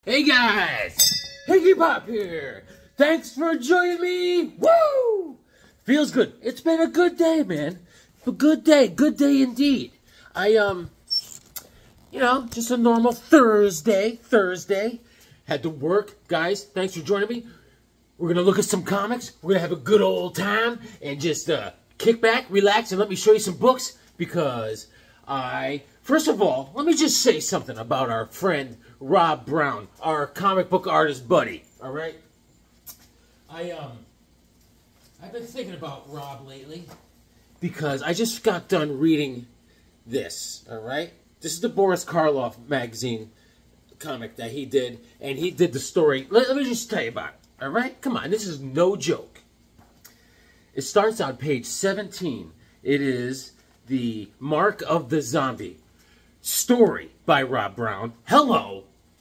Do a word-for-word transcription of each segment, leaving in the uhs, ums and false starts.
Hey guys, Higgy Pop here. Thanks for joining me. Woo! Feels good. It's been a good day, man. A good day, good day indeed. I um, you know, just a normal Thursday. Thursday. Had to work, guys. Thanks for joining me. We're gonna look at some comics. We're gonna have a good old time and just uh, kick back, relax, and let me show you some books because I. First of all, let me just say something about our friend Rob Brown, our comic book artist buddy. All right, I um, I've been thinking about Rob lately because I just got done reading this. All right, this is the Boris Karloff magazine comic that he did, and he did the story. Let, let me just tell you about it. All right, come on, this is no joke. It starts on page seventeen. It is the Mark of the Zombie. Story by Rob Brown. Hello.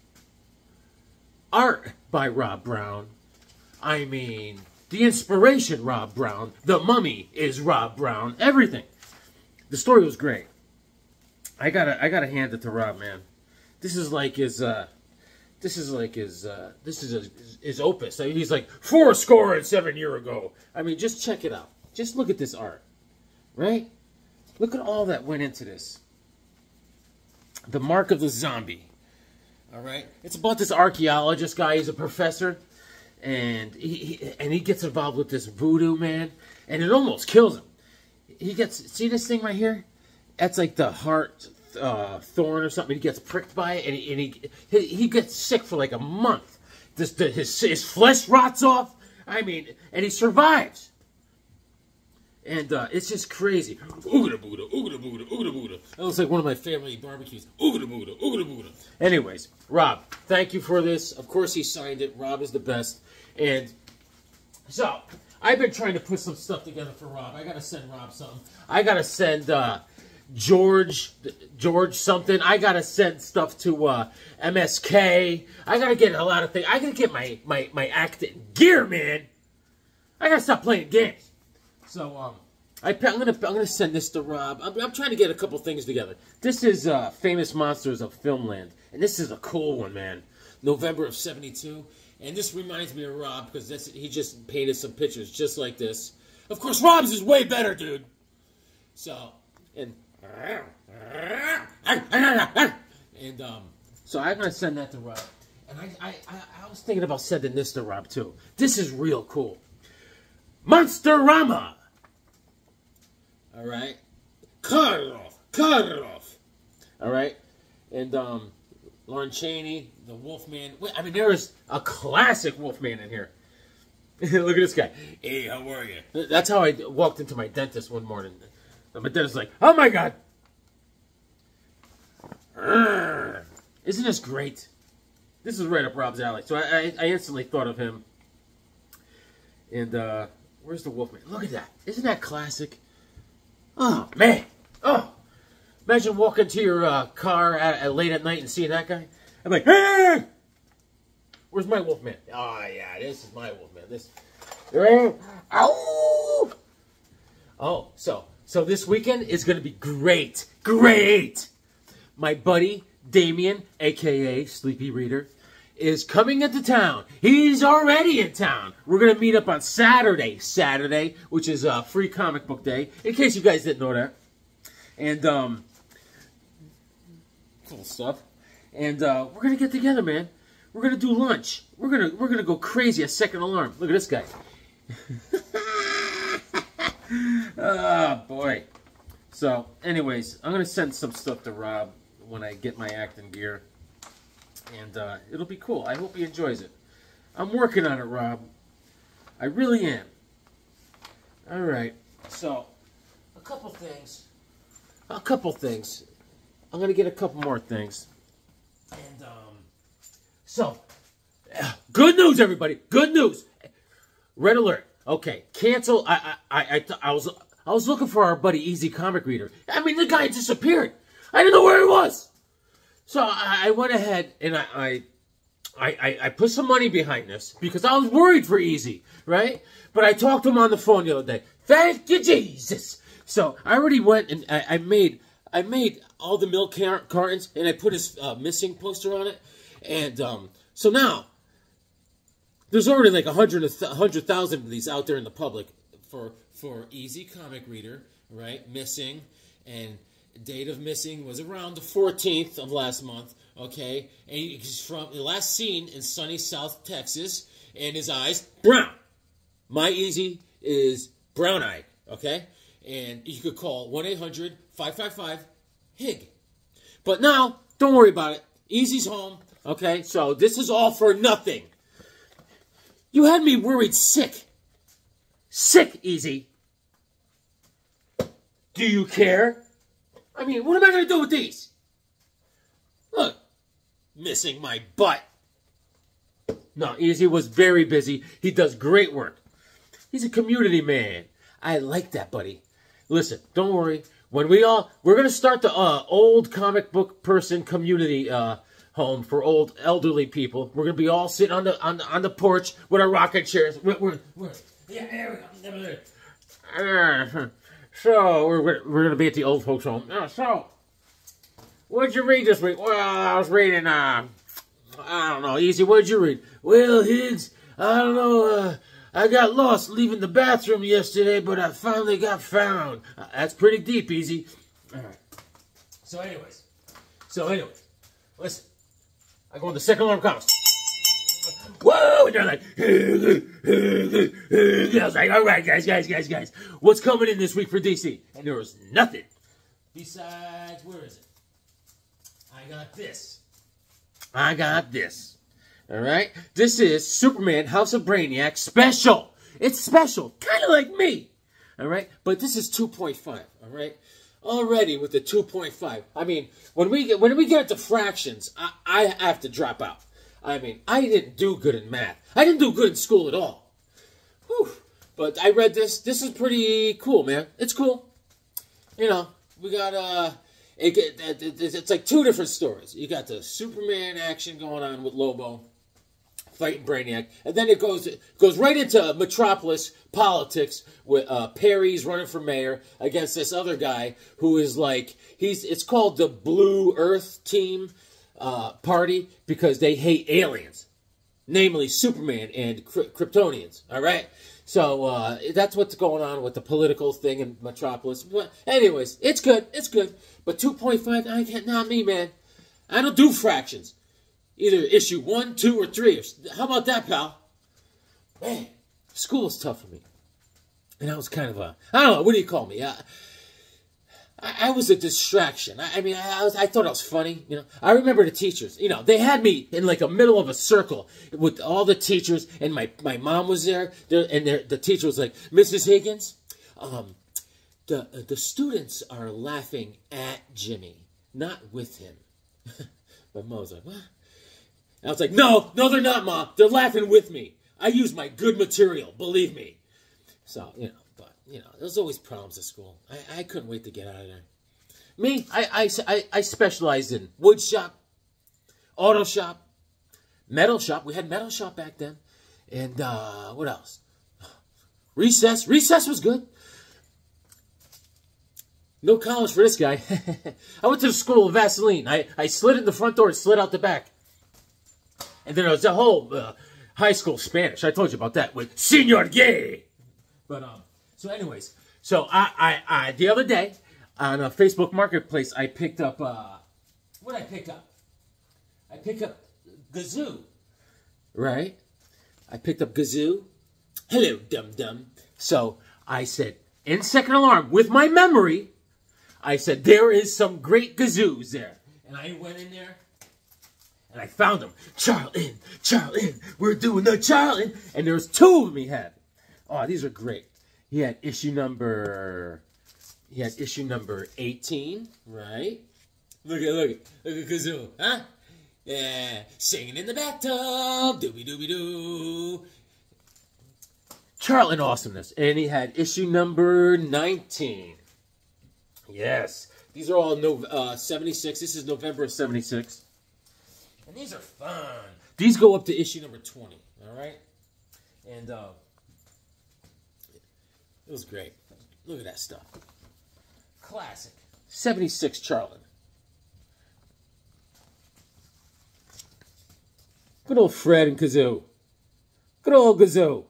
Art by Rob Brown. I mean, the inspiration, Rob Brown. The mummy is Rob Brown. Everything. The story was great. I gotta, I gotta hand it to Rob, man. This is like his, uh, this is like his, uh, this is his, his opus. I mean, he's like four score and seven year ago. I mean, just check it out. Just look at this art, right? Look at all that went into this. The Mark of the Zombie. All right, it's about this archaeologist guy. He's a professor, and he, he and he gets involved with this voodoo man, and it almost kills him. He gets see this thing right here. That's like the heart uh, thorn or something. He gets pricked by it, and he and he, he, he gets sick for like a month. This the, his his flesh rots off. I mean, and he survives. And uh, it's just crazy. Oogada boogada, oogada boogada, oogada boogada. That looks like one of my family barbecues. Oogada boogada, oogada boogada. Anyways, Rob, thank you for this. Of course he signed it. Rob is the best. And so, I've been trying to put some stuff together for Rob. I gotta send Rob something. I gotta send uh, George, George something. I gotta send stuff to uh, M S K. I gotta get a lot of things. I gotta get my, my, my acting gear, man. I gotta stop playing games. So, um, I, I'm gonna I'm gonna send this to Rob. I'm, I'm trying to get a couple things together. This is uh, Famous Monsters of Filmland, and this is a cool one, man. November of seventy-two, and this reminds me of Rob because that's he just painted some pictures just like this. Of course, Rob's is way better, dude. So, and and um, so I'm gonna send that to Rob, and I I I, I was thinking about sending this to Rob too. This is real cool. Monsterama. All right, cut it off, cut it off. All right, and um, Lon Chaney, the Wolfman. I mean, there is a classic Wolfman in here. Look at this guy. Hey, how are you? That's how I walked into my dentist one morning. And my dentist was like, "Oh my God, isn't this great?" This is right up Rob's alley. So I, I, I instantly thought of him. And uh, where's the Wolfman? Look at that. Isn't that classic? Oh, man. Oh. Imagine walking to your uh, car at, at late at night and seeing that guy. I'm like, hey! Where's my Wolfman? Oh, yeah, this is my Wolfman. This. Ow! Oh, so, so this weekend is going to be great. Great! My buddy, Damien, a k a. Sleepy Reader, is coming into town. He's already in town. We're going to meet up on Saturday. Saturday, which is a uh, free comic book day, in case you guys didn't know that. And, um, cool stuff. And, uh, we're going to get together, man. We're going to do lunch. We're going to, we're going to go crazy at Second Alarm. Look at this guy. Oh, boy. So, anyways, I'm going to send some stuff to Rob when I get my acting gear. And uh, it'll be cool. I hope he enjoys it. I'm working on it, Rob. I really am. All right. So, a couple things. A couple things. I'm going to get a couple more things. And, um, so, uh, good news, everybody. Good news. Red alert. Okay. Cancel. I, I, I, I, I was, I was looking for our buddy Easy Comic Reader. I mean, the guy disappeared. I didn't know where he was. So I went ahead and I, I, I, I put some money behind this because I was worried for Easy, right? But I talked to him on the phone the other day. Thank you, Jesus. So I already went and I, I made, I made all the milk cartons and I put his uh, missing poster on it. And um, So now, there's already like a hundred thousand of these out there in the public for for easy comic reader, right? Missing, and date of missing was around the fourteenth of last month, okay? And he's from the last seen in sunny South Texas, and his eyes brown. My easy is brown-eyed, okay? And you could call one eight hundred, five five five, H I G. But now, don't worry about it. Easy's home, okay? So this is all for nothing. You had me worried sick. Sick, Easy. Do you care? I mean, what am I going to do with these? Look, missing my butt. No, Easy was very busy. He does great work. He's a community man. I like that, buddy. Listen, don't worry. When we all, we're going to start the uh, old comic book person community uh, home for old elderly people. We're going to be all sitting on the on the, on the porch with our rocking chairs. We're, we're, we're, yeah, there we go. Uh, so, we're, we're, we're going to be at the old folks home. Uh, so, what'd you read this week? Well, I was reading, uh, I don't know, Easy, what'd you read? Well, Higgs, I don't know, uh, I got lost leaving the bathroom yesterday, but I finally got found. Uh, that's pretty deep, Easy. All right. So, anyways. So, anyways. Listen. I go on the second alarm comes. Whoa! And they're like, I was like, all right, guys, guys, guys, guys. What's coming in this week for D C? And there was nothing. Besides, where is it? I got this. I got this. All right? This is Superman House of Brainiac special. It's special. Kind of like me. All right? But this is two point five. All right? Already with the two point five. I mean, when we get, when we get to fractions, I, I have to drop out. I mean, I didn't do good in math. I didn't do good in school at all. Whew. But I read this. This is pretty cool, man. It's cool. You know, we got, uh, it, it, it, it's like two different stories. You got the Superman action going on with Lobo, fighting Brainiac. And then it goes it goes right into Metropolis politics with uh, Perry's running for mayor against this other guy who is like, he's. it's called the Blue Earth Team. Uh, party because they hate aliens, namely Superman and Kryptonians. All right, so uh, that's what's going on with the political thing in Metropolis. But anyways, it's good, it's good. But two point five, I can't. Not me, man. I don't do fractions. Either issue one, two, or three. How about that, pal? Man, school is tough for me, and I was kind of a. I don't know. What do you call me? Uh, I was a distraction. I mean, I, was, I thought I was funny, you know. I remember the teachers, you know, they had me in like a middle of a circle with all the teachers, and my, my mom was there, there and the teacher was like, Missus Higgins, um, the, the students are laughing at Jimmy, not with him. My mom was like, what? And I was like, no, no, they're not, Mom. They're laughing with me. I use my good material, believe me. So, you know. You know, there's always problems at school. I, I couldn't wait to get out of there. Me, I, I, I, I specialized in wood shop, auto shop, metal shop. We had metal shop back then. And uh, what else? Recess. Recess was good. No college for this guy. I went to the school of Vaseline. I, I slid in the front door and slid out the back. And then there was the whole uh, high school Spanish. I told you about that with Senor Gay. But, um. So anyways, so I, I, I, the other day, on a Facebook Marketplace, I picked up, uh, what did I pick up? I picked up Gazoo, right? I picked up Gazoo. Hello, dum-dum. So I said, in second alarm, with my memory, I said, there is some great Gazoos there. And I went in there, and I found them. Charlton, Charlton, we're doing the Charlton. And there was two of them he had. Oh, these are great. He had issue number, he had issue number eighteen, right? Look at, look at, look at Kazoo, huh? Yeah, singing in the bathtub, doobie-doobie-doo. Charlton awesomeness. And he had issue number nineteen. Yes. These are all no, uh, seventy-six. This is November of seventy-six. And these are fun. These go up to issue number twenty, all right? And, uh... it was great. Look at that stuff. Classic. seventy-six Charlton. Good old Fred and Kazoo. Good old Kazoo.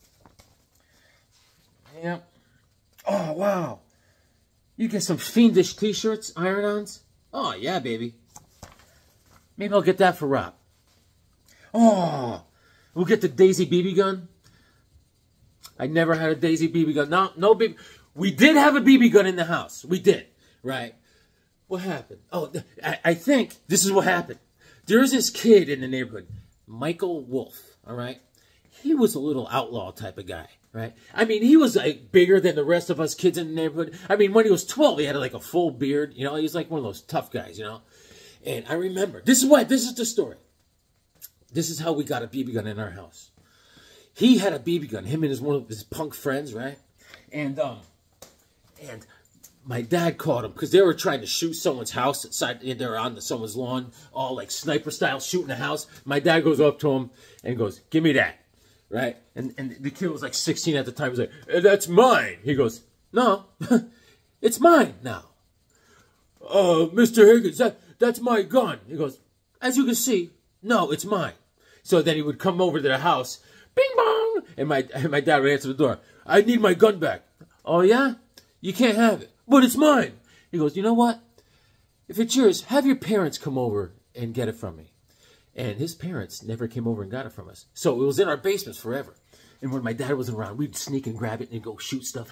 Yep. Oh, wow. You get some fiendish t-shirts, iron-ons? Oh, yeah, baby. Maybe I'll get that for Rob. Oh, we'll get the Daisy B B gun. I never had a Daisy B B gun. No, no B B. We did have a B B gun in the house. We did, right? What happened? Oh, I, I think this is what happened. There's this kid in the neighborhood, Michael Wolf, all right? He was a little outlaw type of guy, right? I mean, he was like bigger than the rest of us kids in the neighborhood. I mean, when he was twelve, he had like a full beard. You know, he was like one of those tough guys, you know? And I remember, this is what, this is the story. This is how we got a B B gun in our house. He had a B B gun, him and his one of his punk friends, right? And, um, and my dad caught him because they were trying to shoot someone's house outside. They were on the, someone's lawn, all like sniper style, shooting the house. My dad goes up to him and goes, "Give me that." Right? And and the kid was like sixteen at the time. He's like, "Eh, that's mine." He goes, "No, it's mine now." Uh, Mister Higgins, that, that's my gun. He goes, "As you can see, no, it's mine." So then he would come over to the house, bing bong, and my, and my dad would answer the door. "I need my gun back." "Oh, yeah? You can't have it." "But it's mine." He goes, "You know what? If it's yours, have your parents come over and get it from me." And his parents never came over and got it from us. So it was in our basements forever. And when my dad wasn't around, we'd sneak and grab it and go shoot stuff.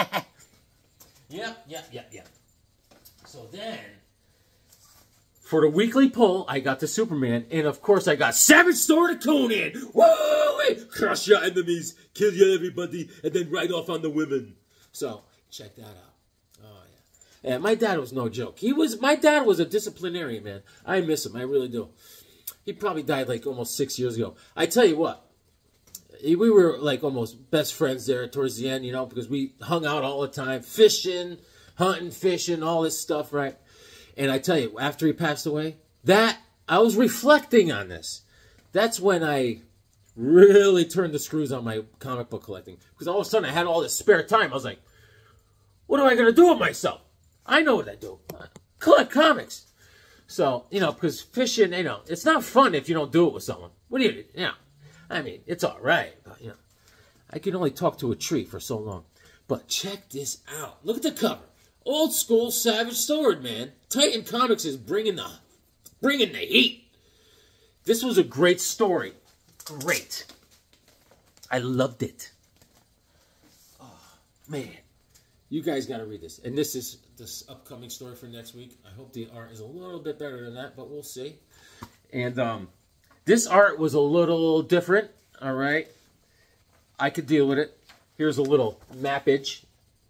Yep, yep, yep, yep. So then, for the weekly poll, I got the Superman. And of course, I got Savage Sword of Conan. Whoa! Crush your enemies, kill your everybody, and then ride off on the women. So, check that out. Oh, yeah. And my dad was no joke. He was, my dad was a disciplinarian, man. I miss him. I really do. He probably died like almost six years ago. I tell you what, we were like almost best friends there towards the end, you know, because we hung out all the time, fishing, hunting, fishing, all this stuff, right? And I tell you, after he passed away, that, I was reflecting on this. That's when I really turned the screws on my comic book collecting. Because all of a sudden I had all this spare time. I was like, what am I going to do with myself? I know what I do. Collect comics. So, you know, because fishing, you know, it's not fun if you don't do it with someone. What do you do? You know, I mean, it's all right. But, you know, I can only talk to a tree for so long. But check this out. Look at the cover. Old school Savage Sword, man. Titan Comics is bringing the, bringing the heat. This was a great story. Great. I loved it. Oh, man. You guys got to read this. And this is this upcoming story for next week. I hope the art is a little bit better than that, but we'll see. And um, this art was a little different, all right? I could deal with it. Here's a little mappage.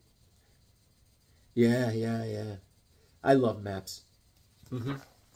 Yeah, yeah, yeah. I love maps. Mm-hmm.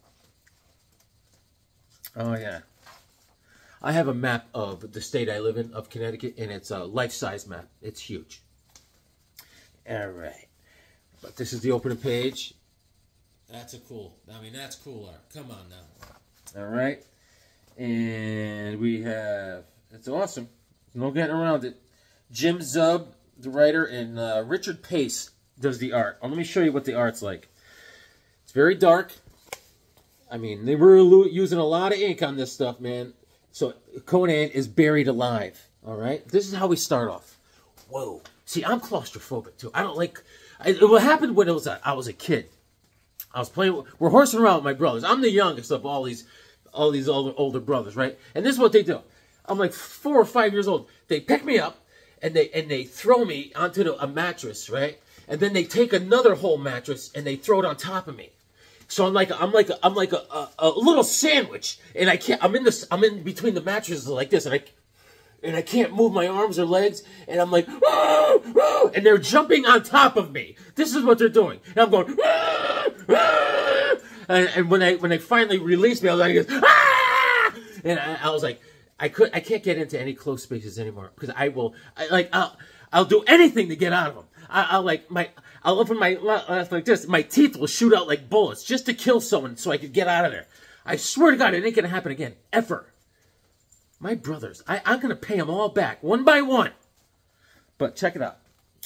Oh, yeah. I have a map of the state I live in, of Connecticut, and it's a life-size map. It's huge. All right. But this is the opening page. That's a cool, I mean, that's cool art. Come on now. All right. And we have, it's awesome. No getting around it. Jim Zub, the writer, and uh, Richard Pace does the art. Oh, let me show you what the art's like. It's very dark. I mean, they were using a lot of ink on this stuff, man. So Conan is buried alive. All right. This is how we start off. Whoa. See, I'm claustrophobic too. I don't like. I, what happened when it was a, I was a kid? I was playing. We're horsing around with my brothers. I'm the youngest of all these, all these older older brothers, right? And this is what they do. I'm like four or five years old. They pick me up, and they and they throw me onto the, a mattress, right? And then they take another whole mattress and they throw it on top of me. So I'm like I'm like a, I'm like a, a, a little sandwich, and I can't. I'm in this. I'm in between the mattresses like this, and I. And I can't move my arms or legs, and I'm like, whoa, whoa, and they're jumping on top of me. This is what they're doing, and I'm going, whoa, whoa. And, and when I when they finally released me, I was like, ah! And I, I was like, I could I can't get into any close spaces anymore because I will, I, like, I'll I'll do anything to get out of them. I, I'll like my I'll open my mouth like this, my teeth will shoot out like bullets just to kill someone so I could get out of there. I swear to God, it ain't gonna happen again ever. My brothers, I, I'm going to pay them all back, one by one. But check it out.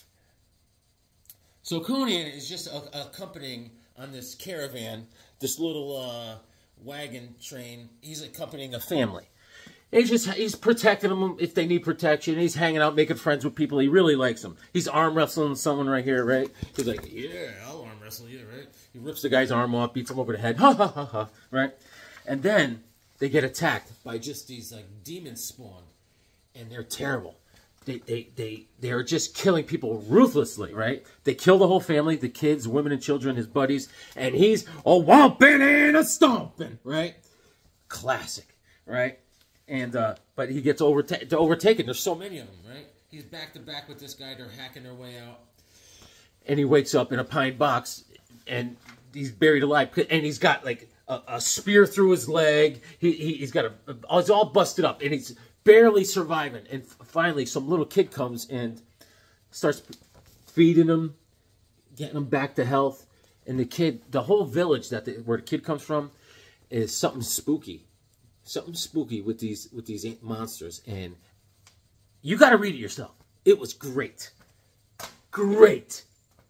So Conan is just uh, accompanying on this caravan, this little uh, wagon train. He's accompanying a family. He's just, he's protecting them if they need protection. He's hanging out, making friends with people. He really likes them. He's arm wrestling someone right here, right? He's like, yeah, I'll arm wrestle you, right? He rips the guy's arm off, beats him over the head, ha, ha, ha, ha, right? And then they get attacked by just these, like, demon spawn. And they're terrible. They, they, they, they're just killing people ruthlessly, right? They kill the whole family, the kids, women and children, his buddies. And he's a whomping and a stomping, right? Classic, right? And, uh, but he gets overta overtaken. There's so many of them, right? He's back to back with this guy. They're hacking their way out. And he wakes up in a pine box, and he's buried alive. And he's got, like, a, a spear through his leg. He, he, he's got a, a, it's all busted up. And he's barely surviving. And finally, some little kid comes and starts feeding him, getting him back to health. And the kid, the whole village that the, where the kid comes from is something spooky. Something spooky with these with these monsters, and you got to read it yourself. It was great, great.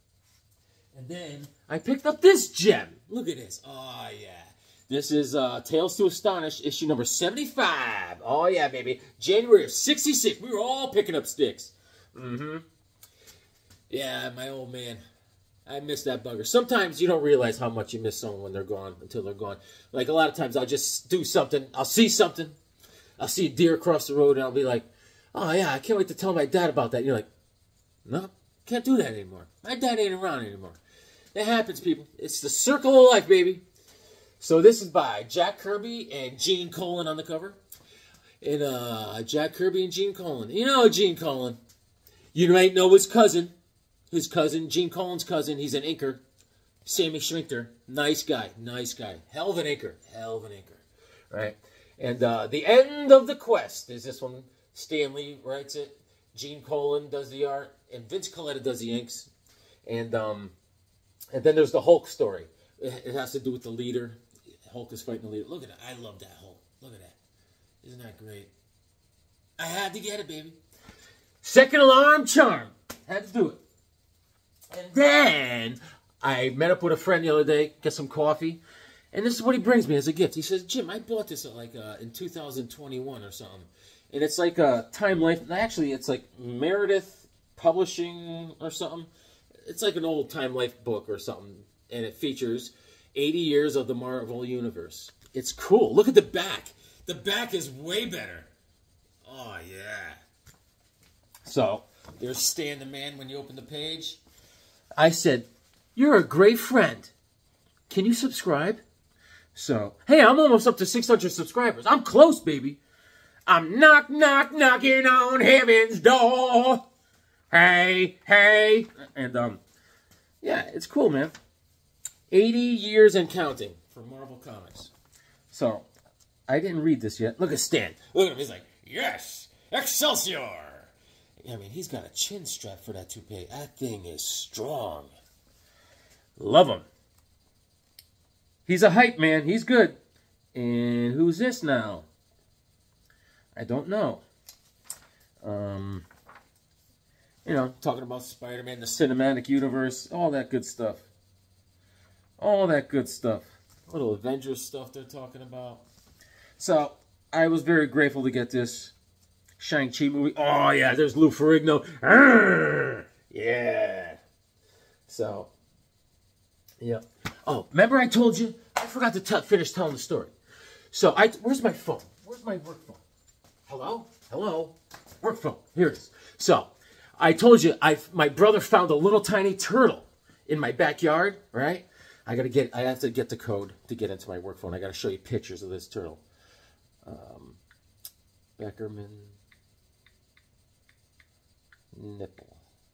And then I picked up this gem. Look at this. Oh yeah, this is uh, Tales to Astonish, issue number seventy-five. Oh yeah, baby, January of sixty-six. We were all picking up sticks. Mm-hmm. Yeah, my old man. I miss that bugger. Sometimes you don't realize how much you miss someone when they're gone until they're gone. Like a lot of times I'll just do something. I'll see something. I'll see a deer across the road and I'll be like, oh yeah, I can't wait to tell my dad about that. And you're like, no, can't do that anymore. My dad ain't around anymore. It happens, people. It's the circle of life, baby. So this is by Jack Kirby and Gene Colan on the cover. And uh, Jack Kirby and Gene Colan. You know Gene Colan. You might know his cousin. His cousin, Gene Colan's cousin, he's an inker. Sammy Schmichter, nice guy, nice guy. Hell of an inker, hell of an inker, right? And uh, The End of the Quest is this one. Stan Lee writes it. Gene Colan does the art. And Vince Coletta does the inks. And um, and then there's the Hulk story. It, it has to do with the leader. Hulk is fighting the leader. Look at that. I love that Hulk. Look at that. Isn't that great? I had to get it, baby. Second Alarm Charm. Had to do it. And then I met up with a friend the other day, get some coffee, and this is what he brings me as a gift. He says, Jim, I bought this at like uh, in two thousand twenty-one or something. And it's like a Time Life. Actually, it's like Meredith Publishing or something. It's like an old Time Life book or something. And it features eighty years of the Marvel Universe. It's cool. Look at the back. The back is way better. Oh, yeah. So, there's Stan the Man when you open the page. I said, you're a great friend. Can you subscribe? So, hey, I'm almost up to six hundred subscribers. I'm close, baby. I'm knock, knock, knocking on heaven's door. Hey, hey. And, um, yeah, it's cool, man. eighty years and counting for Marvel Comics. So, I didn't read this yet. Look at Stan. Look at him. He's like, yes, Excelsior. I mean, he's got a chin strap for that toupee. That thing is strong. Love him. He's a hype man. He's good. And who's this now? I don't know. Um, you know, talking about Spider-Man, the cinematic universe, all that good stuff. All that good stuff. Little Avengers stuff they're talking about. So, I was very grateful to get this Shang-Chi movie. Oh, yeah, there's Lou Ferrigno. Arrgh! Yeah. So, yeah. Oh, remember I told you? I forgot to t finish telling the story. So, I where's my phone? Where's my work phone? Hello? Hello? Work phone. Here it is. So, I told you, I my brother found a little tiny turtle in my backyard, right? I gotta get, I have to get the code to get into my work phone. I gotta show you pictures of this turtle. Um, Beckerman nipple.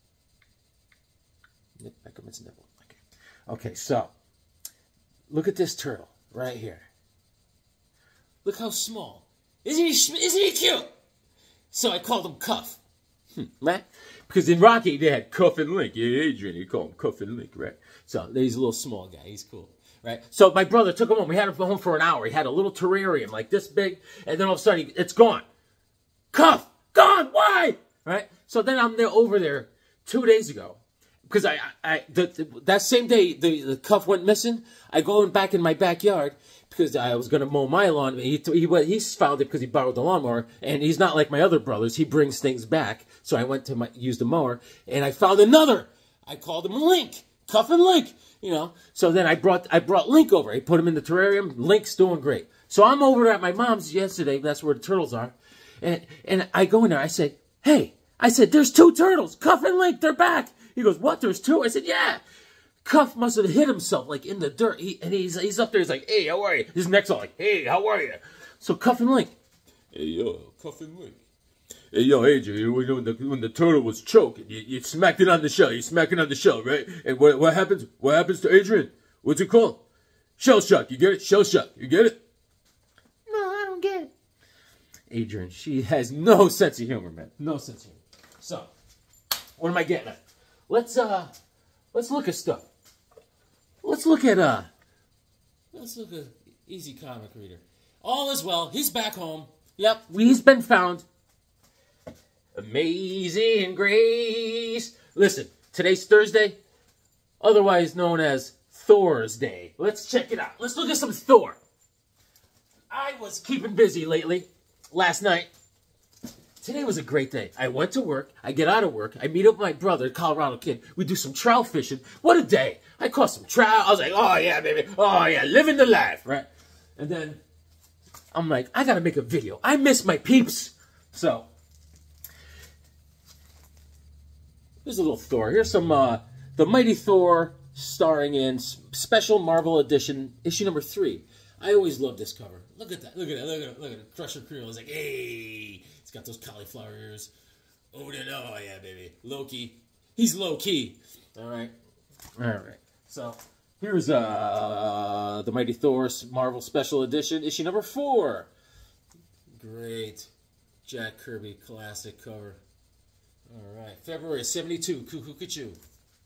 Nip, Beckerman's nipple. Okay. Okay, so look at this turtle right here. Look how small. Isn't he? Isn't he cute? So I called him Cuff. Hmm, right? Because in Rocky they had Cuff and Link. Yeah, Adrian, you call him Cuff and Link, right? So he's a little small guy. He's cool. Right? So my brother took him home. We had him home for an hour. He had a little terrarium like this big, and then all of a sudden, he, it's gone. Cuff! Gone! Why? Right? So then I'm there over there two days ago. Because I, I, the, the, that same day, the, the Cuff went missing. I go in back in my backyard, because I was going to mow my lawn. He, he, he found it because he borrowed the lawnmower, and he's not like my other brothers. He brings things back. So I went to my, use the mower, and I found another. I called him Link, Cuff and Link, you know. So then I brought I brought Link over. I put him in the terrarium. Link's doing great. So I'm over at my mom's yesterday. That's where the turtles are. And, and I go in there. I say, hey, I said, there's two turtles, Cuff and Link. They're back. He goes, what? There's two? I said, yeah. Cuff must have hit himself, like, in the dirt. He, and he's he's up there. He's like, hey, how are you? His neck's all like, hey, how are you? So Cuff and Link. Hey, yo, Cuff and Link. Hey, yo, Adrian, when the, when the turtle was choking, you, you smacked it on the shell. You smacked it on the shell, right? And what, what happens? What happens to Adrian? What's it called? Shell shock. You get it? Shell shock. You get it? No, I don't get it. Adrian, she has no sense of humor, man. No sense of humor. So, what am I getting at? Let's, uh, let's look at stuff. Let's look at, uh, let's look at Easy Comic Reader. All is well. He's back home. Yep, he's been found. Amazing Grace. Listen, today's Thursday, otherwise known as Thors-day. Let's check it out. Let's look at some Thor. I was keeping busy lately. Last night. Today was a great day. I went to work. I get out of work. I meet up with my brother, Colorado kid. We do some trout fishing. What a day. I caught some trout. I was like, oh, yeah, baby. Oh, yeah, living the life, right? And then I'm like, I got to make a video. I miss my peeps. So, here's a little Thor. Here's some, uh, The Mighty Thor starring in Special Marvel Edition, issue number three. I always love this cover. Look at that. Look at that. Look at it. Look at it. Crusher Creel is like, hey. He's got those cauliflower ears. Odin, oh yeah, baby. Loki. He's low key. All right. All right. So here's uh the Mighty Thor Marvel Special Edition, issue number four. Great. Jack Kirby classic cover. All right. February seventy-two. Cuckoo Cuckoo.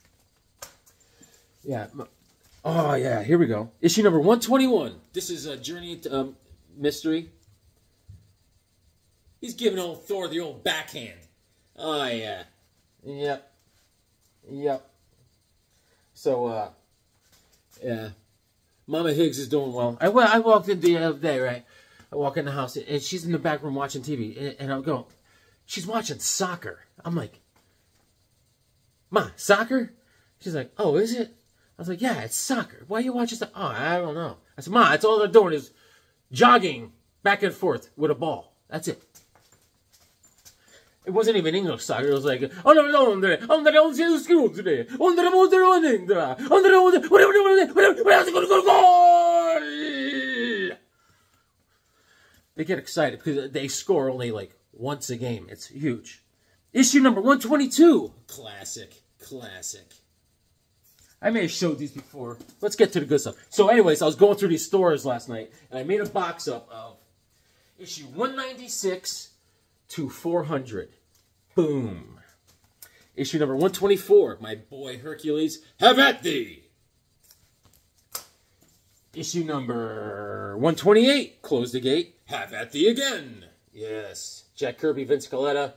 Yeah. Oh, yeah, here we go. Issue number one twenty-one. This is a Journey into um, Mystery. He's giving old Thor the old backhand. Oh, yeah. Yep. Yep. So, uh, yeah. Mama Higgs is doing well. I, I walked in the other day, right? I walk in the house, and she's in the back room watching T V. And, and I'm going, she's watching soccer. I'm like, Ma, soccer? She's like, oh, is it? I was like, yeah, it's soccer. Why are you watching that? Oh, I don't know. I said, Ma, that's all they're doing is jogging back and forth with a ball. That's it. It wasn't even English soccer. It was like, oh, no, no, no, under the old school today. Under the motor on it. Under the motor, whatever, whatever, whatever, whatever, go to goal. They get excited because they score only like once a game. It's huge. Issue number one twenty-two. Classic, classic. I may have showed these before. Let's get to the good stuff. So anyways, I was going through these stores last night, and I made a box up of issue one ninety-six to four hundred. Boom. Issue number one twenty-four, my boy Hercules, have at thee. Issue number one twenty-eight, close the gate, have at thee again. Yes. Jack Kirby, Vince Coletta.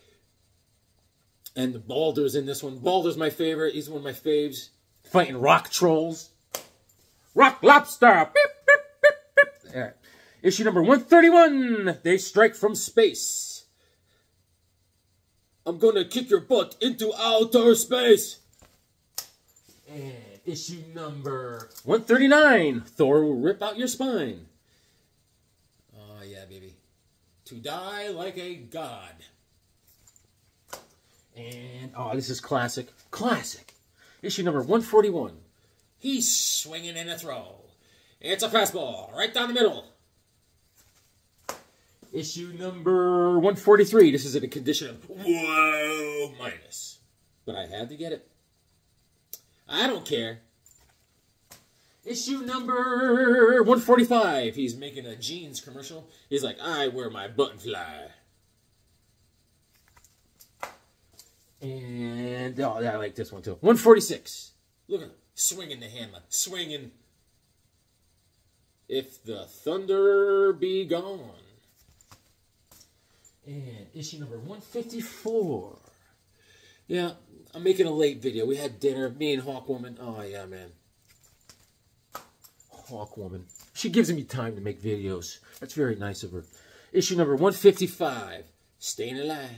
And Balder's in this one. Balder's my favorite. He's one of my faves. Fighting rock trolls. Rock lobster. Beep, beep, beep, beep. All right. Issue number one thirty-one. They strike from space. I'm going to kick your butt into outer space. And issue number one thirty-nine. Thor will rip out your spine. Oh, yeah, baby. To die like a god. And, oh, this is classic. Classic. Issue number one forty-one. He's swinging in a throw. It's a fastball right down the middle. Issue number one forty-three. This is in a condition of whoa minus. But I had to get it. I don't care. Issue number one forty-five. He's making a jeans commercial. He's like, I wear my button fly. And, oh, I like this one too. one forty-six. Look at him. Swinging the handle. Swinging. If the thunder be gone. And issue number one fifty-four. Yeah, I'm making a late video. We had dinner. Me and Hawkwoman. Oh, yeah, man. Hawkwoman. She gives me time to make videos. That's very nice of her. Issue number one fifty-five, Staying Alive.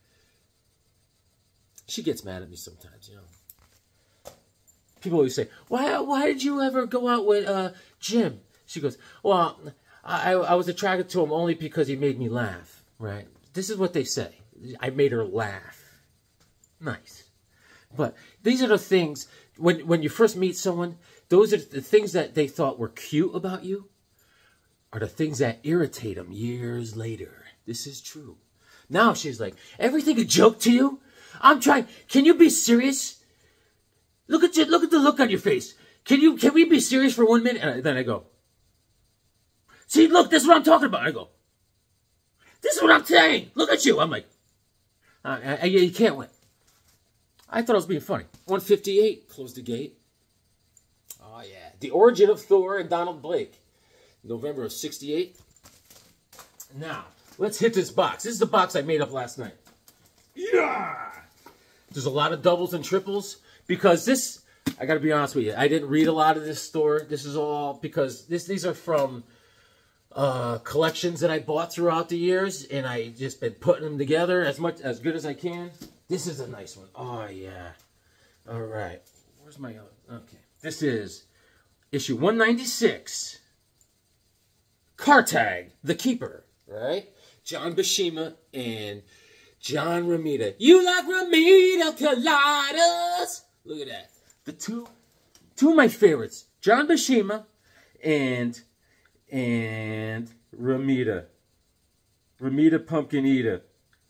She gets mad at me sometimes, you know. People always say, why why did you ever go out with uh, Jim? She goes, well, I, I was attracted to him only because he made me laugh, right? This is what they say. I made her laugh. Nice. But these are the things, when, when you first meet someone, those are the things that they thought were cute about you are the things that irritate them years later. This is true. Now she's like, everything a joke to you? I'm trying. Can you be serious? Look at you. Look at the look on your face. Can you? Can we be serious for one minute? And then I go, see, look, this is what I'm talking about. I go, this is what I'm saying. Look at you. I'm like, uh, I, I, you can't win. I thought I was being funny. one fifty-eight, Close the Gate. Oh, yeah. The Origin of Thor and Donald Blake. November of sixty-eight. Now, let's hit this box. This is the box I made up last night. Yeah! There's a lot of doubles and triples because this, I got to be honest with you, I didn't read a lot of this store. This is all because this these are from uh, collections that I bought throughout the years, and I just been putting them together as much as good as I can. This is a nice one. Oh, yeah. All right. Where's my other? Okay. This is issue one ninety-six. Cartag, the Keeper, right? John Buscema and John Romita. You like Romita Collidas? Look at that. The two, two of my favorites. John Buscema and, and Romita. Romita Pumpkin Eater.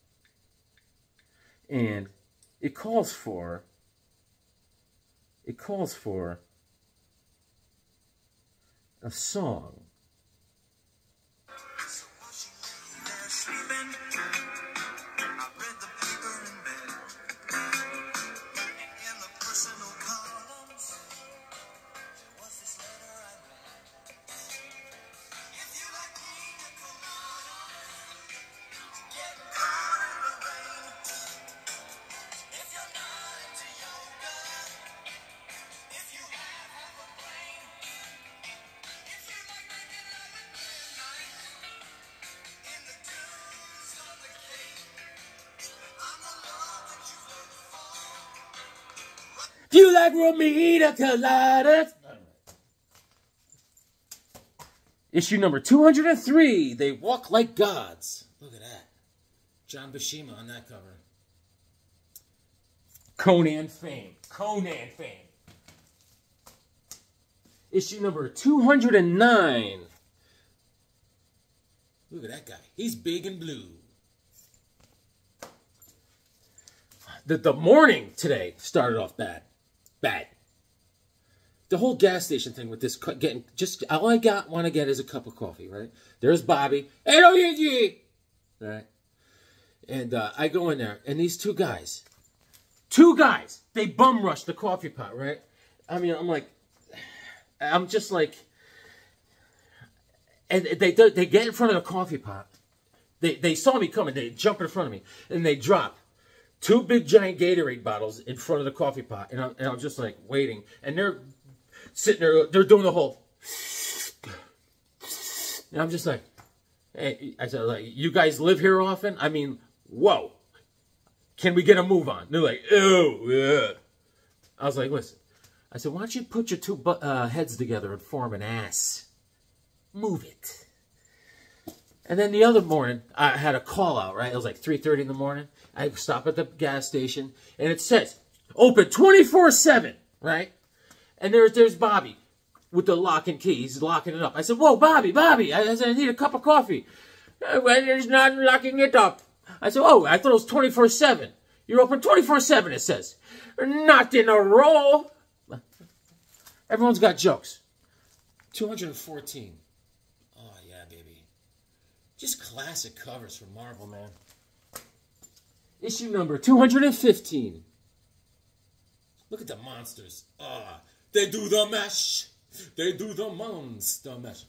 And it calls for, it calls for a song. You like Romita Collidas? Issue number two hundred three. They Walk Like Gods. Look at that. John Buscema on that cover. Conan fame. Conan fame. Issue number two hundred nine. Look at that guy. He's big and blue. The, the morning today started off bad. Bad. The whole gas station thing with this, getting just all I got want to get is a cup of coffee, right? There's Bobby, right? And uh, I go in there, and these two guys, two guys, they bum rush the coffee pot, right? I mean, I'm like, I'm just like, and they they get in front of the coffee pot. They they saw me coming, they jump in front of me, and they drop two big giant Gatorade bottles in front of the coffee pot. And I'm, and I'm just like waiting. And they're sitting there, they're doing the whole. And I'm just like, hey, I said, like, you guys live here often? I mean, whoa. Can we get a move on? They're like, oh, yeah. I was like, listen. I said, why don't you put your two uh, heads together and form an ass? Move it. And then the other morning, I had a call out, right? It was like three thirty in the morning. I stop at the gas station, and it says, open twenty-four seven, right? And there's, there's Bobby with the lock and key. He's locking it up. I said, whoa, Bobby, Bobby. I said, I need a cup of coffee. Well, there's not locking it up. I said, oh, I thought it was twenty-four seven. You're open twenty-four seven, it says. Not in a row. Everyone's got jokes. two hundred fourteen. Oh, yeah, baby. Just classic covers from Marvel, man. Issue number two hundred fifteen. Look at the monsters. Ah, they do the mash. They do the monster mash.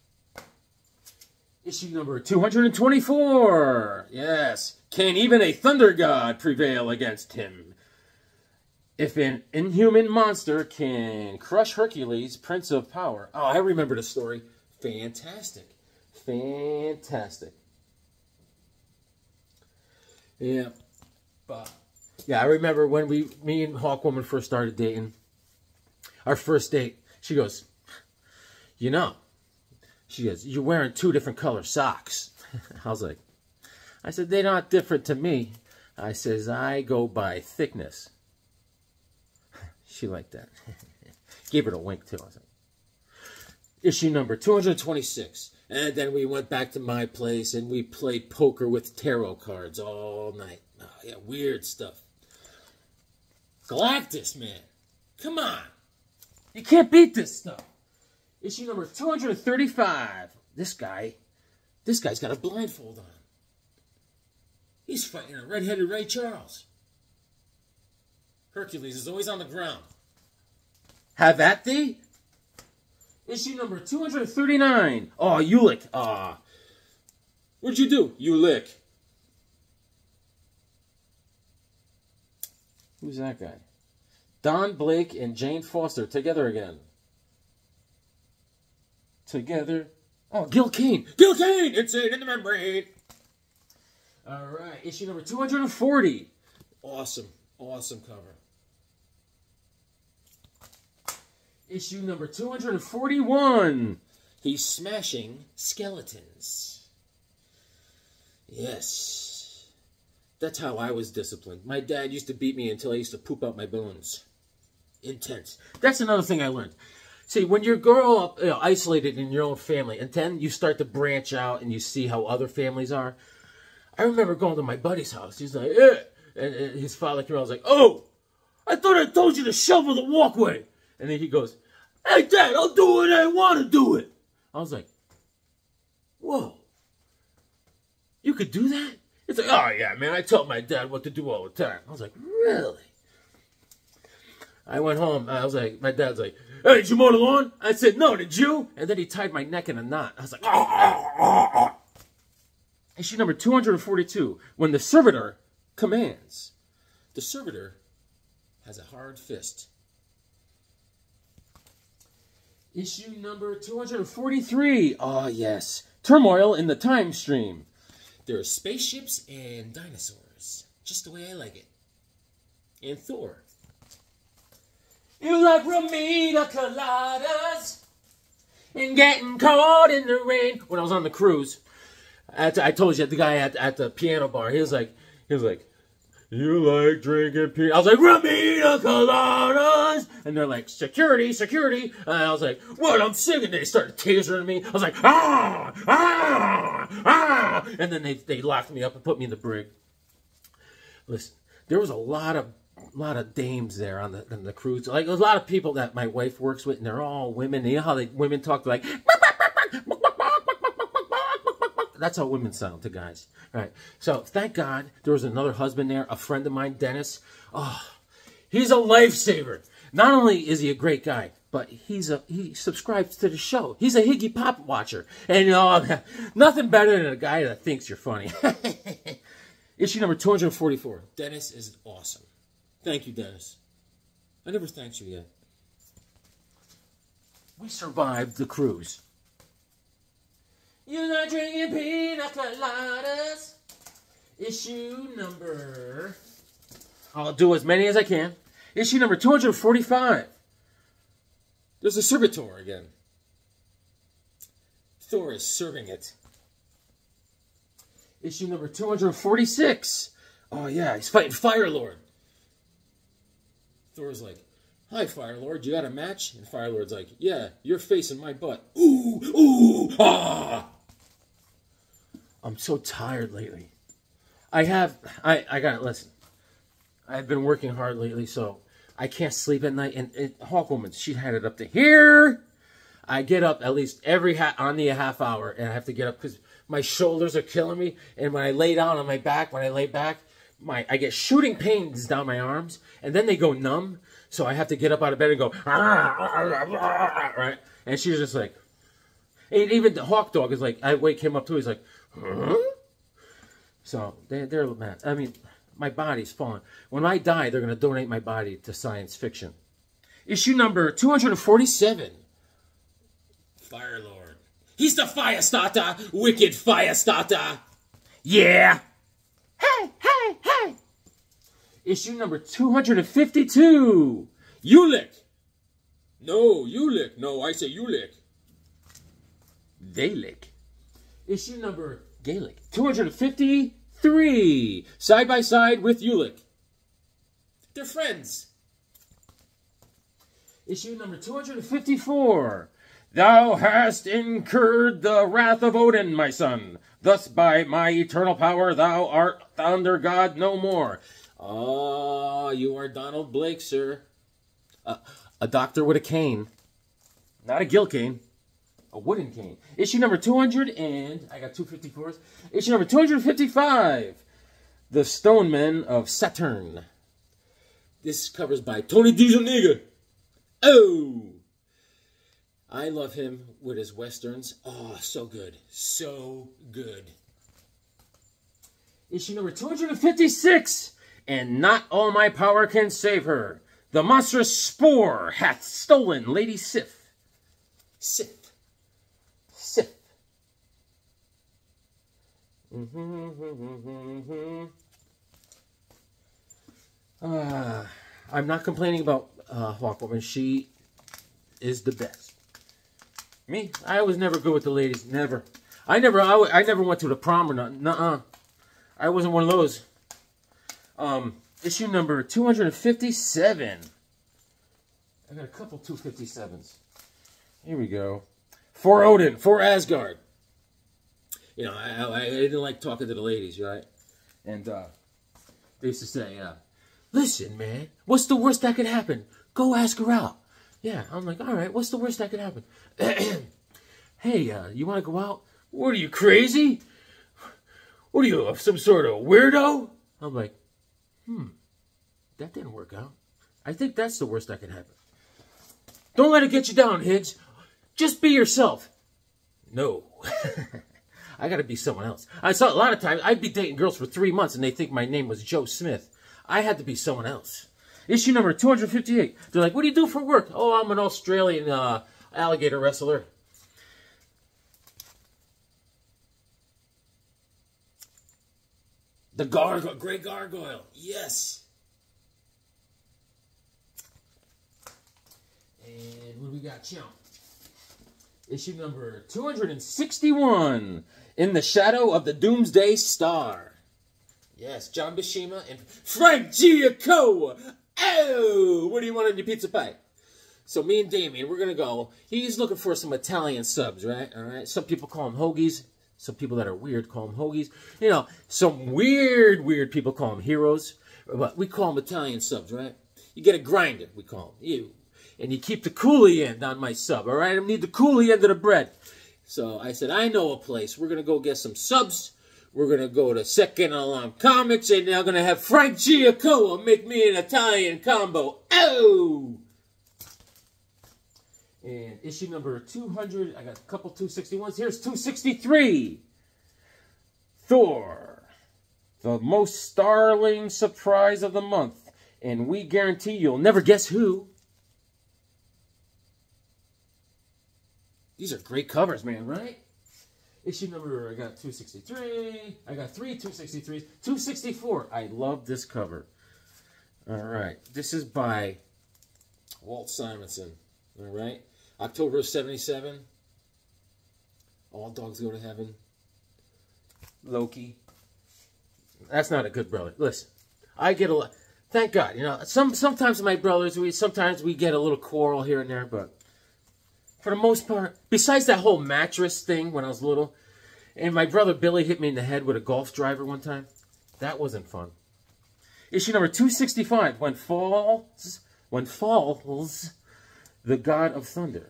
Issue number two hundred twenty-four. Yes. Can even a thunder god prevail against him? If an inhuman monster can crush Hercules, Prince of Power. Oh, I remember the story. Fantastic. Fantastic. Yeah. But, yeah, I remember when we, me and Hawkwoman first started dating, our first date, she goes, you know, she goes, you're wearing two different color socks. I was like, I said, they're not different to me. I says, I go by thickness. She liked that. Gave her a wink, too. I was like, issue number two hundred twenty-six. And then we went back to my place and we played poker with tarot cards all night. Oh, yeah, weird stuff. Galactus, man. Come on. You can't beat this stuff. Issue number two hundred thirty-five. This guy, this guy's got a blindfold on. He's fighting a red-headed Ray Charles. Hercules is always on the ground. Have at thee? Issue number two hundred thirty-nine. Oh, Ulick. Ah. What'd you do, Ulick? Who's that guy? Don Blake and Jane Foster together again. Together. Oh, Gil Kane. Gil Kane! Insane in the membrane. All right. Issue number two hundred forty. Awesome. Awesome cover. Issue number two hundred forty-one. He's smashing skeletons. Yes. That's how I was disciplined. My dad used to beat me until I used to poop out my bones. Intense. That's another thing I learned. See, when you grow up, you know, isolated in your own family, and then you start to branch out and you see how other families are. I remember going to my buddy's house. He's like, eh. And, and his father came out. I was like, oh, I thought I told you to shovel the walkway. And then he goes, hey, Dad, I'll do it. I want to do it. I was like, whoa. You could do that? It's like, oh, yeah, man. I tell my dad what to do all the time. I was like, really? I went home. I was like, my dad's like, hey, did you mow the lawn? I said, no, did you? And then he tied my neck in a knot. I was like, oh, oh, oh, oh. Issue number two hundred forty-two. When the servitor commands. The servitor has a hard fist. Issue number two hundred forty-three. Oh, yes. Turmoil in the time stream. There are spaceships and dinosaurs. Just the way I like it. And Thor. You like Ramita coladas and getting caught in the rain. When I was on the cruise, I, I told you the guy at, at the piano bar, he was like, he was like, you like drinking piano? I was like, Ramita coladas. And they're like, security, security. And I was like, what? I'm singing. They started tasering me. I was like, ah, ah, ah. And then they, they locked me up and put me in the brig. Listen, there was a lot of A lot of dames there on the on the cruise. Like a lot of people that my wife works with, and they're all women. You know how they women talk like that's how women sound to guys, right? So thank God there was another husband there, a friend of mine, Dennis. Oh, he's a lifesaver. Not only is he a great guy, but he's a he subscribes to the show. He's a Higgy Pop watcher, and you know, nothing better than a guy that thinks you're funny. Issue number two hundred forty-four. Dennis is awesome. Thank you, Dennis. I never thanked you yet. We survived the cruise. You're not drinking pina coladas. Issue number... I'll do as many as I can. Issue number two hundred forty-five. There's a servitor again. Thor is serving it. Issue number two hundred forty-six. Oh, yeah, he's fighting Fire Lord. Thor's like, hi, Fire Lord, you got a match? And Fire Lord's like, yeah, your face and my butt. Ooh, ooh, ah! I'm so tired lately. I have, I, I gotta listen. I've been working hard lately, so I can't sleep at night. And, and Hawkwoman, she had it up to here. I get up at least every ha on the half hour, and I have to get up because my shoulders are killing me. And when I lay down on my back, when I lay back, My, I get shooting pains down my arms, and then they go numb, so I have to get up out of bed and go, right? And she's just like, and even the Hawk Dog is like, I wake him up too, he's like, huh? So, they, they're mad. I mean, my body's falling. When I die, they're going to donate my body to science fiction. Issue number two hundred forty-seven. Fire Lord. He's the fire starter, wicked fire starter. Yeah. Hey, hey, hey. Issue number two hundred fifty-two. Ulick. No, you lick. No, I say you lick. They lick. Issue number Gaelic two hundred fifty-three. Side by side with Ulick. They're friends. Issue number two hundred fifty-four. Thou hast incurred the wrath of Odin, my son. Thus by my eternal power thou art thunder god no more. Oh, you are Donald Blake, sir. Uh, a doctor with a cane. Not a gill cane. A wooden cane. Issue number two hundred and... I got two fifty-fours. Issue number two hundred fifty-five. The Stone Men of Saturn. This covers by Tony DiZuniga. Oh! I love him with his westerns. Oh, so good. So good. Issue number two hundred fifty-six. And not all my power can save her. The monstrous spore hath stolen Lady Sif. Sif. Sif. Mm-hmm. Uh, I'm not complaining about uh, Hawkwoman. She is the best. Me, I was never good with the ladies. Never. I never. I, I never went to the prom or nothing. Nuh-uh. I wasn't one of those. Um, issue number two hundred fifty-seven. I got a couple two fifty-sevens. Here we go. For Odin, for Asgard. You know, I, I, I didn't like talking to the ladies, right? And uh, they used to say, uh, listen, man, what's the worst that could happen? Go ask her out. Yeah, I'm like, all right, what's the worst that could happen? Hey, uh, you want to go out? What are you, crazy? What are you, some sort of weirdo? I'm like, hmm, that didn't work out. I think that's the worst that can happen. Don't let it get you down, Higgs. Just be yourself. No. I got to be someone else. I saw a lot of times, I'd be dating girls for three months and they think my name was Joe Smith. I had to be someone else. Issue number two hundred fifty-eight. They're like, what do you do for work? Oh, I'm an Australian uh, alligator wrestler. The gargoyle, Great Gargoyle. Yes. And what do we got, Chump? Issue number two hundred sixty-one. In the Shadow of the Doomsday Star. Yes, John Buscema and Frank Giacomo. Oh, what do you want on your pizza pie? So me and Damien, we're going to go. He's looking for some Italian subs, right? All right. Some people call them hoagies. Some people that are weird call them hoagies. You know, some weird, weird people call them heroes. But we call them Italian subs, right? You get a grinder, we call them. You. And you keep the coolie end on my sub, all right? I need the coolie end of the bread. So I said, I know a place. We're going to go get some subs. We're going to go to Second Alarm Comics, and they're going to have Frank Giacomo make me an Italian combo. Oh! And issue number two hundred, I got a couple two sixty-ones. Here's two sixty-three. Thor, the most startling surprise of the month. And we guarantee you'll never guess who. These are great covers, man, right? Issue number, I got two sixty-three. I got three two sixty-threes. two sixty-four. I love this cover. All right. This is by Walt Simonson. All right. October of seventy-seven. All Dogs Go to Heaven. Loki. That's not a good brother. Listen, I get a lot. Thank God. You know, some sometimes my brothers, we sometimes we get a little quarrel here and there, but for the most part, besides that whole mattress thing when I was little, and my brother Billy hit me in the head with a golf driver one time, that wasn't fun. Issue number two sixty-five, When Falls, When Falls the God of Thunder.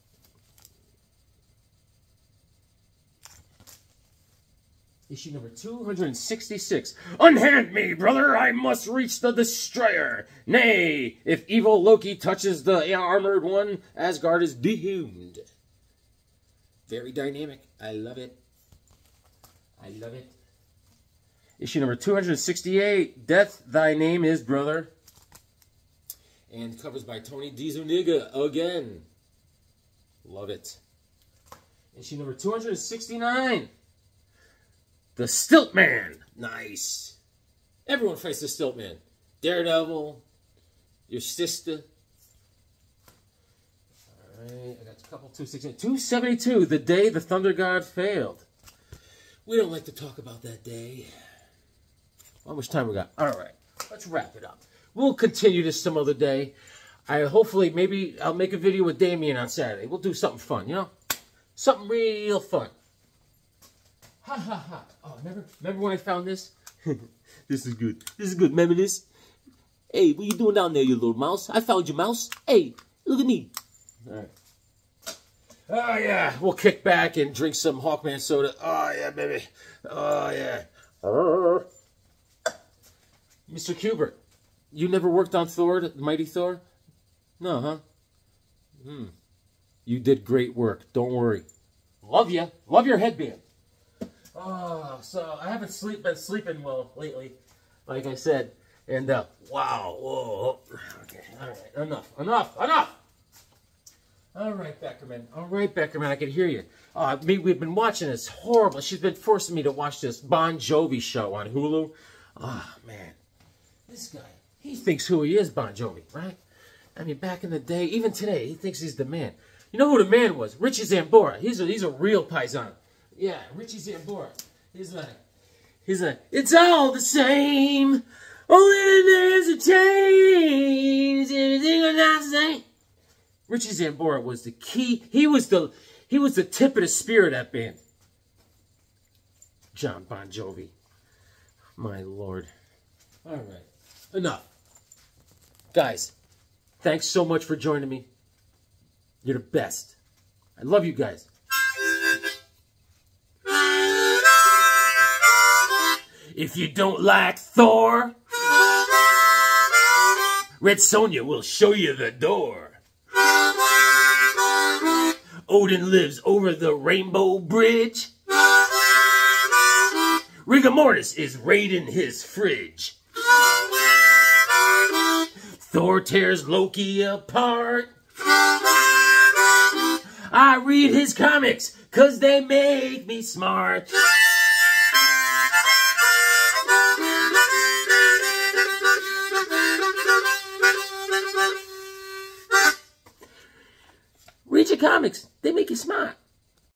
Issue number two hundred sixty-six. Unhand me, brother, I must reach the destroyer. Nay, if evil Loki touches the armored one, Asgard is doomed. Very dynamic. I love it. I love it. Issue number two hundred sixty-eight. Death, thy name is, brother. And covers by Tony DiZuniga again. Love it. Issue number two hundred sixty-nine. The Stilt Man. Nice. Everyone fights the Stilt Man. Daredevil. Your sister. Alright, I got a couple two sixty-nine. two seventy-two. The day the Thunder God failed. We don't like to talk about that day. How much time we got? Alright, let's wrap it up. We'll continue this some other day. I hopefully, maybe I'll make a video with Damien on Saturday. We'll do something fun, you know? Something real fun. Ha ha ha. Oh, remember, remember when I found this? This is good. This is good. Remember this? Hey, what you doing down there, you little mouse? I found you, mouse. Hey, look at me. All right. Oh, yeah. We'll kick back and drink some Hawkman soda. Oh, yeah, baby. Oh, yeah. Uh, Mister Kubert, you never worked on Thor, the Mighty Thor? No, huh? Hmm. You did great work. Don't worry. Love you. Love your headband. Oh, so I haven't sleep, been sleeping well lately, like I said. And, uh, wow. Whoa. Okay. All right. Enough. Enough. Enough. All right, Beckerman. All right, Beckerman. I can hear you. Uh, me, we've been watching this horrible. She's been forcing me to watch this Bon Jovi show on Hulu. Oh, man. This guy, he thinks who he is, Bon Jovi, right? I mean, back in the day, even today, he thinks he's the man. You know who the man was? Richie Zambora. He's a, he's a real paisan. Yeah, Richie Zambora. He's like, he's like, it's all the same. Only there's a change. Everything is not the same. Richie Zambora was the key. He was the, he was the tip of the spear of that band. John Bon Jovi. My Lord. All right. Enough. Guys, thanks so much for joining me. You're the best. I love you guys. If you don't like Thor, Red Sonja will show you the door. Odin lives over the Rainbow Bridge. Rigor Mortis is raiding his fridge. Thor tears Loki apart. I read his comics, cause they make me smart. Read your comics, they make you smart.